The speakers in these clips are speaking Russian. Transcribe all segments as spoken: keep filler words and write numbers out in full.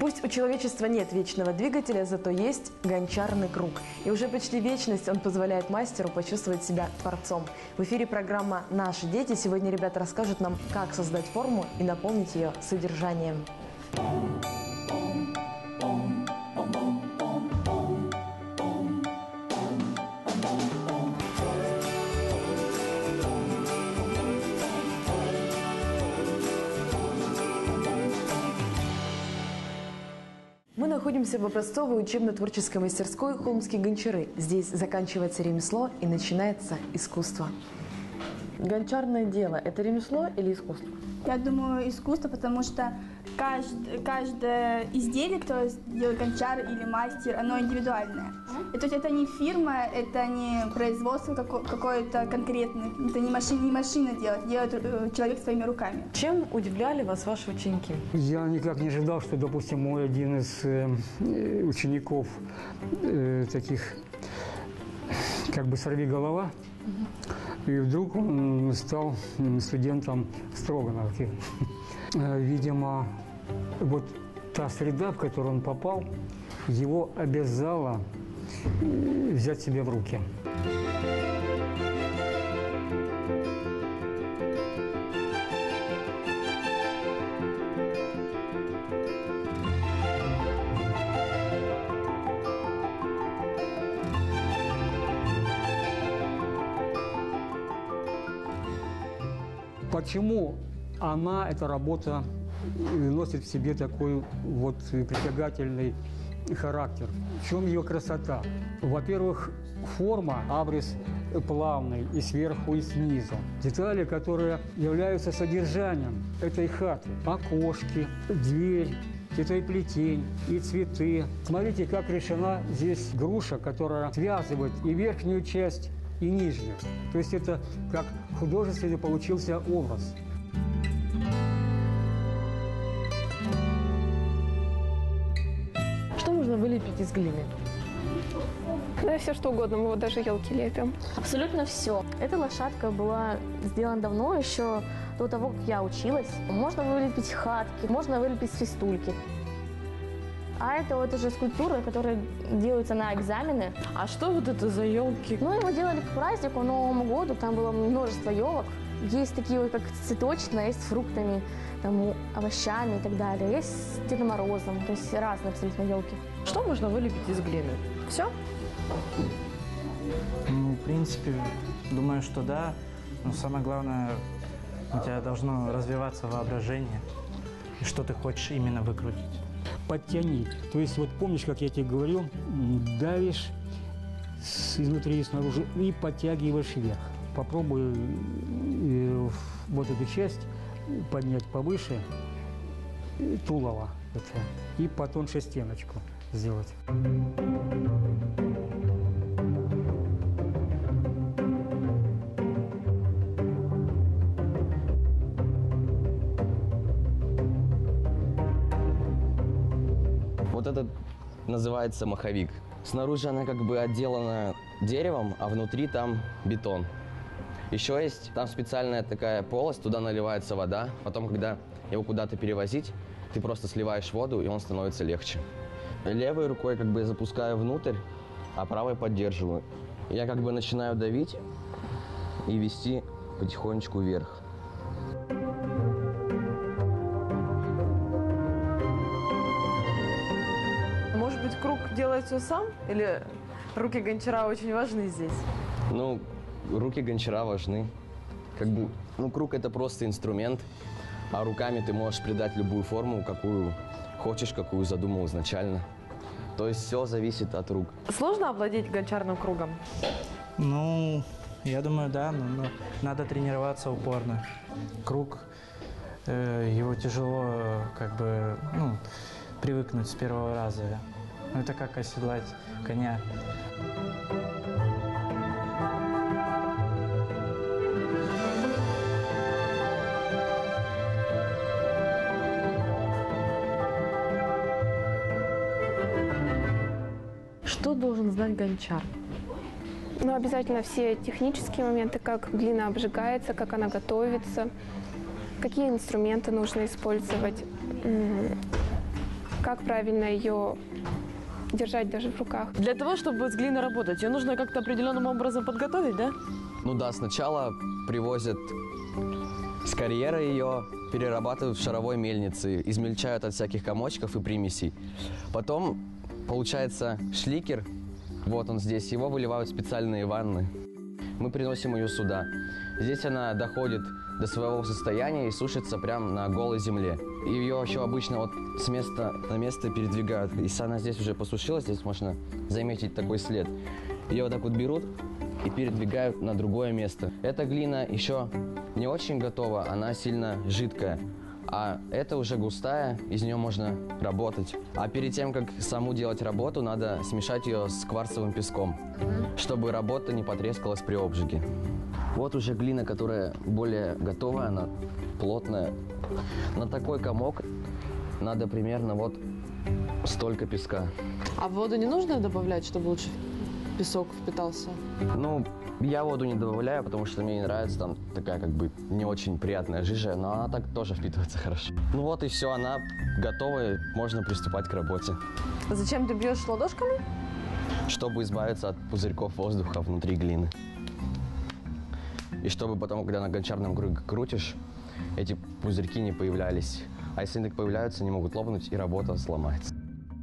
Пусть у человечества нет вечного двигателя, зато есть гончарный круг. И уже почти вечность он позволяет мастеру почувствовать себя творцом. В эфире программа «Наши дети». Сегодня ребята расскажут нам, как создать форму и наполнить ее содержанием. Мы находимся в образцовой учебно-творческой мастерской «Холмские гончары». Здесь заканчивается ремесло и начинается искусство. Гончарное дело – это ремесло или искусство? Я думаю, искусство, потому что каждое, каждое изделие, которое делает гончар или мастер, оно индивидуальное. И, то есть это не фирма, это не производство какое-то конкретное, это не машина, не машина делает, делает человек своими руками. Чем удивляли вас ваши ученики? Я никак не ожидал, что, допустим, мой один из э, учеников э, таких, как бы сорвиголова, и вдруг он стал студентом Строгановки. Видимо, вот та среда, в которую он попал, его обязала взять себя в руки. Почему она, эта работа, носит в себе такой вот притягательный характер? В чем ее красота? Во-первых, форма, абрис плавный и сверху, и снизу. Детали, которые являются содержанием этой хаты. Окошки, дверь, и плетень, и цветы. Смотрите, как решена здесь груша, которая связывает и верхнюю часть, и нижнюю. То есть это как художественный получился образ. Что можно вылепить из глины? Да, все что угодно, мы вот даже елки лепим. Абсолютно все. Эта лошадка была сделана давно, еще до того, как я училась. Можно вылепить хатки, можно вылепить свистульки. А это вот уже скульптуры, которые делаются на экзамены. А что вот это за елки? Ну, его делали к празднику, Новому году, там было множество елок. Есть такие вот, как цветочные, есть с фруктами, там, овощами и так далее. Есть с Дедом Морозом, то есть разные абсолютно елки. Что можно вылепить из глины? Все? Ну, в принципе, думаю, что да. Но самое главное, у тебя должно развиваться воображение. И что ты хочешь именно выкрутить. Подтяни. То есть, вот помнишь, как я тебе говорил, давишь изнутри и снаружи и подтягиваешь вверх. Попробуй э, вот эту часть поднять повыше тулова это, и потоньше стеночку сделать. Вот это называется маховик. Снаружи она как бы отделана деревом, а внутри там бетон. Еще есть там специальная такая полость, туда наливается вода. Потом, когда его куда-то перевозить, ты просто сливаешь воду, и он становится легче. Левой рукой как бы я запускаю внутрь, а правой поддерживаю. Я как бы начинаю давить и вести потихонечку вверх. Может быть, круг делает все сам? Или руки гончара очень важны здесь? Ну, руки гончара важны. Как бы, ну, круг – это просто инструмент, а руками ты можешь придать любую форму, какую хочешь, какую задумал изначально. То есть все зависит от рук. Сложно овладеть гончарным кругом? Ну, я думаю, да, но, но надо тренироваться упорно. Круг, э, его тяжело как бы, ну, привыкнуть с первого раза. Ну, это как оседлать коня. Что должен знать гончар? Ну, обязательно все технические моменты, как глина обжигается, как она готовится, какие инструменты нужно использовать, как как правильно ее держать даже в руках. Для того, чтобы с глиной работать, ее нужно как-то определенным образом подготовить, да? Ну да, сначала привозят с карьера ее, перерабатывают в шаровой мельнице, измельчают от всяких комочков и примесей. Потом получается шликер, вот он здесь, его выливают в специальные ванны. Мы приносим ее сюда. Здесь она доходит до своего состояния и сушится прямо на голой земле. И ее еще обычно вот с места на место передвигают. Если она здесь уже посушилась, здесь можно заметить такой след. Ее вот так вот берут и передвигают на другое место. Эта глина еще не очень готова, она сильно жидкая. А это уже густая, из нее можно работать. А перед тем, как саму делать работу, надо смешать ее с кварцевым песком, чтобы работа не потрескалась при обжиге. Вот уже глина, которая более готовая, она плотная. На такой комок надо примерно вот столько песка. А воду не нужно добавлять, чтобы лучше песок впитался? Ну, я воду не добавляю, потому что мне не нравится, там такая как бы не очень приятная жижа, но она так тоже впитывается хорошо. Ну вот и все, она готова, и можно приступать к работе. Зачем ты бьешь ладошками? Чтобы избавиться от пузырьков воздуха внутри глины. И чтобы потом, когда на гончарном круге крутишь, эти пузырьки не появлялись. А если они так появляются, они могут лопнуть, и работа сломается.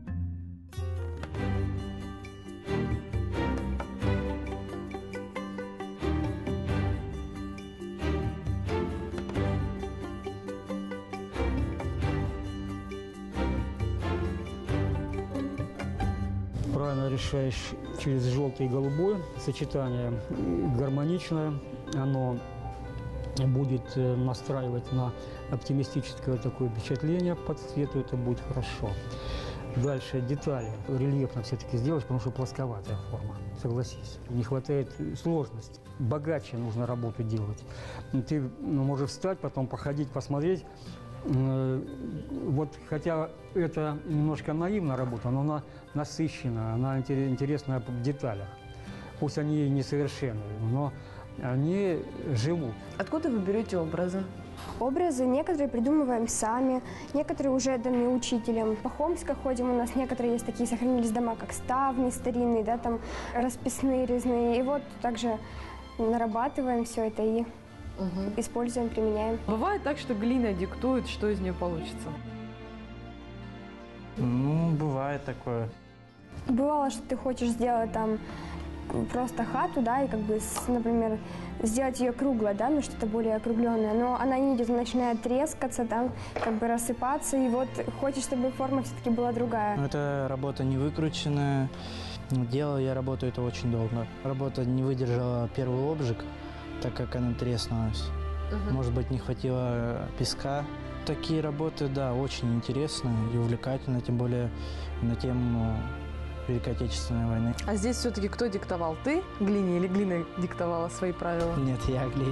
Правильно решаешь через желтый и голубой. Сочетание гармоничное. Оно будет настраивать на оптимистическое такое впечатление по цвету. Это будет хорошо. Дальше детали. Рельефно все-таки сделать, потому что плосковатая форма. Согласись. Не хватает сложности. Богаче нужно работу делать. Ты ну, можешь встать, потом походить, посмотреть. Вот, хотя это немножко наивная работа, но она насыщенная, она интересная в деталях. Пусть они несовершенные, но они живут. Откуда вы берете образы? Образы некоторые придумываем сами, некоторые уже даны учителям. По Хомска ходим, у нас некоторые есть такие, сохранились дома, как ставни старинные, да, там расписные, резные. И вот также нарабатываем все это и угу. используем, применяем. Бывает так, что глина диктует, что из нее получится? Ну, бывает такое. Бывало, что ты хочешь сделать там просто хату, да, и как бы, например, сделать ее круглой, да, ну что-то более округленное, но она не идет, она начинает трескаться, там, как бы рассыпаться, и вот хочешь, чтобы форма все-таки была другая. Это работа не выкрученная. Делал я работу это очень долго. Работа не выдержала первый обжиг, так как она треснулась. Угу. Может быть, не хватило песка. Такие работы, да, очень интересны и увлекательны, тем более на тему Великой Отечественной войны. А здесь все-таки кто диктовал? Ты глине или глина диктовала свои правила? Нет, я глине.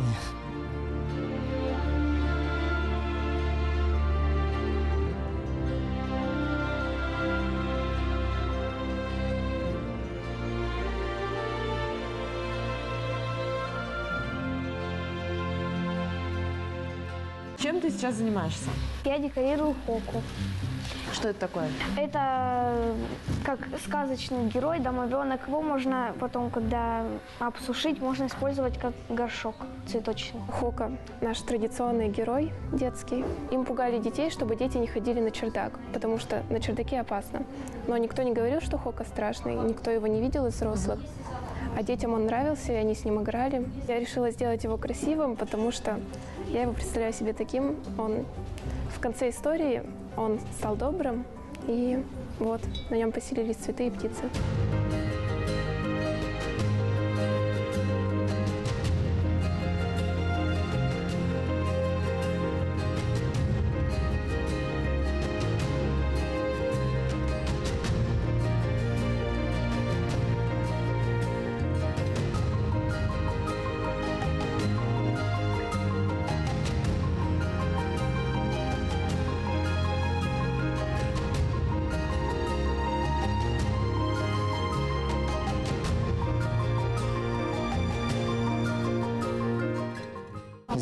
Чем ты сейчас занимаешься? Я декорирую хоку. Что это такое? Это как сказочный герой, домовенок. Его можно потом, когда обсушить, можно использовать как горшок цветочный. Хока – наш традиционный герой детский. Им пугали детей, чтобы дети не ходили на чердак, потому что на чердаке опасно. Но никто не говорил, что Хока страшный, никто его не видел из взрослых. А детям он нравился, и они с ним играли. Я решила сделать его красивым, потому что я его представляю себе таким. Он в конце истории он стал добрым, и вот на нем поселились цветы и птицы.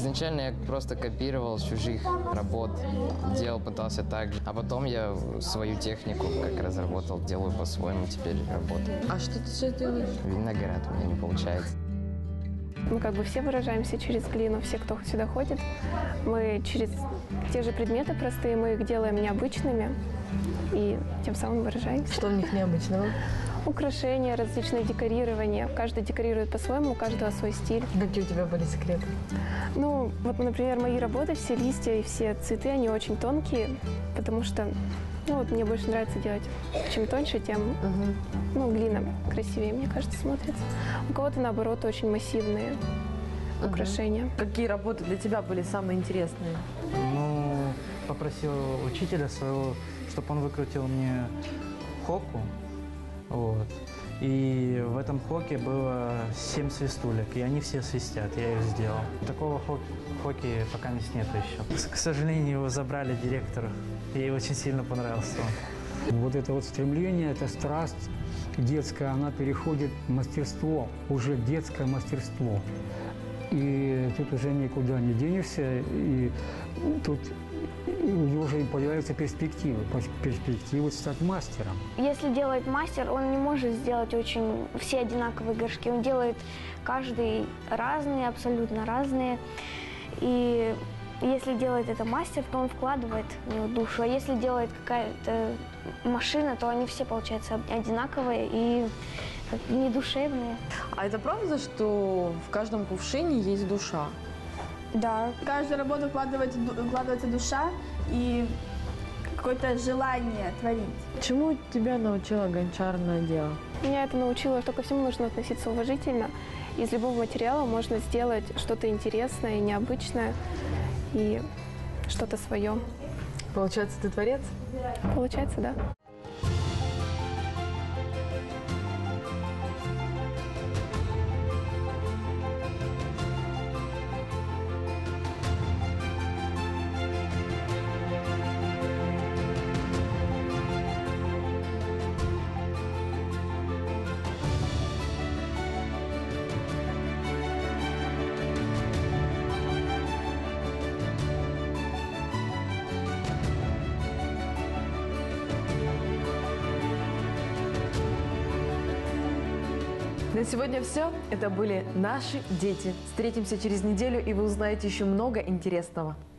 Изначально я просто копировал с чужих работ, делал, пытался так же. А потом я свою технику как разработал, делаю по-своему, теперь работаю. А что ты сейчас делаешь? Виноград у меня не получается. Мы как бы все выражаемся через глину, все, кто сюда ходит. Мы через те же предметы простые, мы их делаем необычными и тем самым выражаемся. Что в них необычного? Украшения, различные декорирования. Каждый декорирует по-своему, у каждого свой стиль. Какие у тебя были секреты? Ну, вот, например, мои работы, все листья и все цветы, они очень тонкие, потому что, ну, вот мне больше нравится делать. Чем тоньше, тем, угу. ну, глина красивее, мне кажется, смотрится. У кого-то, наоборот, очень массивные угу. украшения. Какие работы для тебя были самые интересные? Ну, попросил учителя своего, чтобы он выкрутил мне хоку. Вот. И в этом хоке было семь свистулек, и они все свистят, я их сделал. Такого хоки, хоки пока нет еще. К сожалению, его забрали директору, ей очень сильно понравился он. Вот это вот стремление, эта страсть детская, она переходит в мастерство, уже детское мастерство. И тут уже никуда не денешься, и тут у него уже появляются перспективы, перспективы стать мастером. Если делает мастер, он не может сделать очень все одинаковые горшки. Он делает каждый разные, абсолютно разные. И если делает это мастер, то он вкладывает в него душу. А если делает какая-то машина, то они все, получаются, одинаковые и недушевные. А это правда, что в каждом кувшине есть душа? Да. В каждую работу вкладывается, вкладывается душа и какое-то желание творить. Чему тебя научило гончарное дело? Меня это научило, что ко всему нужно относиться уважительно. Из любого материала можно сделать что-то интересное и необычное, и что-то свое. Получается, ты творец? Получается, да. На сегодня все. Это были наши дети. Встретимся через неделю, и вы узнаете еще много интересного.